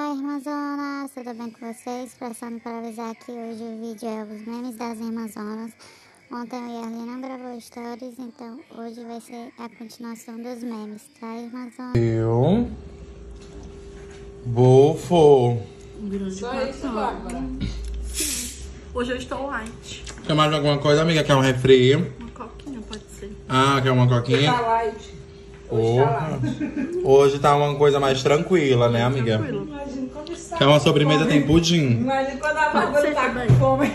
Irmãzonas, tudo bem com vocês? Passando para avisar que hoje o vídeo é os memes das Irmãzonas. Ontem eu e a Arlene não gravou stories, então hoje vai ser a continuação dos memes, tá, Irmãzonas? Eu... Bofo. Só isso, Bárbara. Hoje eu estou light. Quer mais alguma coisa, amiga? Quer um refri? Uma coquinha, pode ser. Ah, quer uma coquinha? Tá light. Porra. Hoje tá uma coisa mais tranquila, né, amiga? Tranquilo. Imagina quando está. Quer uma sobremesa, tem pudim. Imagina quando a Pode Bárbara ser tá também. com fome.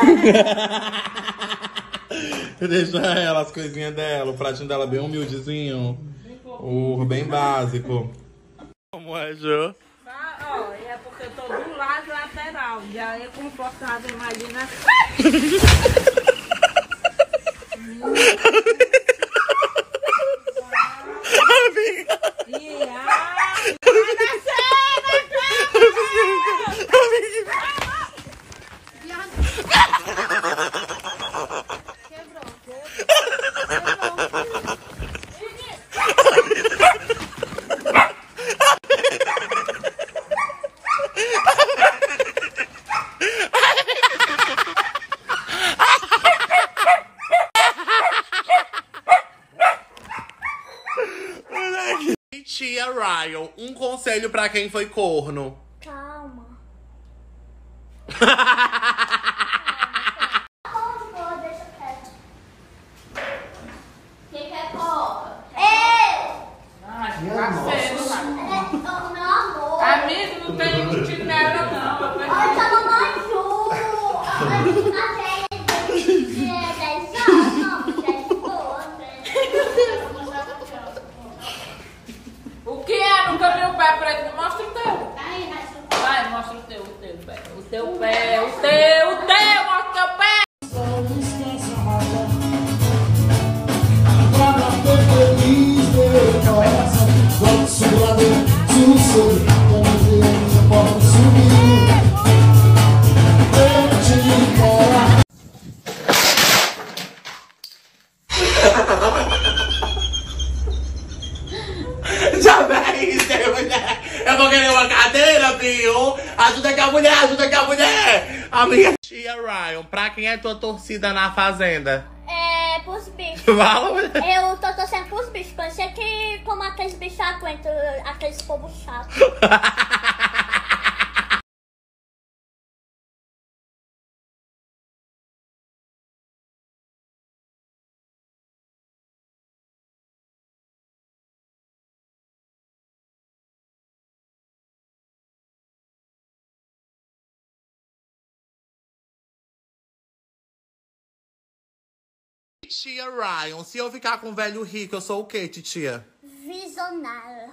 Deixa ela, as coisinhas dela, o pratinho dela bem humildezinho. Bem básico. Como é, Jô? Ó, é porque eu tô do lado lateral. Já é confortável, imagina. Amiga! Tia Ryan, um conselho pra quem foi corno. Calma. Deixa quieto. Quem quer coca? Eu! Meu amor. Amigo, não tem um chinelo, não. Olha, tá mamãe Ju. A gente tá O que é? Nunca vi o pé preto. Mostra o teu. Aí, mas Vai, mostra o teu pé. O teu pé, o teu, mostra o teu pé. Já vem, mulher! Eu vou querer uma cadeira, viu? Ajuda aqui a mulher, ajuda aqui a mulher! Amiga. Tia Ryan, pra quem é tua torcida na Fazenda? é pros bichos. Fala, mulher. Eu tô torcendo pros bichos, pode ser que como aqueles bichos aguentam, aqueles povos chatos. Tia Ryan, se eu ficar com um velho rico, eu sou o quê, titia? Visionária.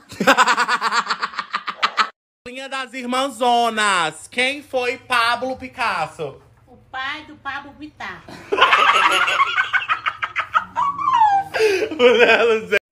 Linha das Irmãzonas. Quem foi Pablo Picasso? O pai do Pablo Vittar. Mulher,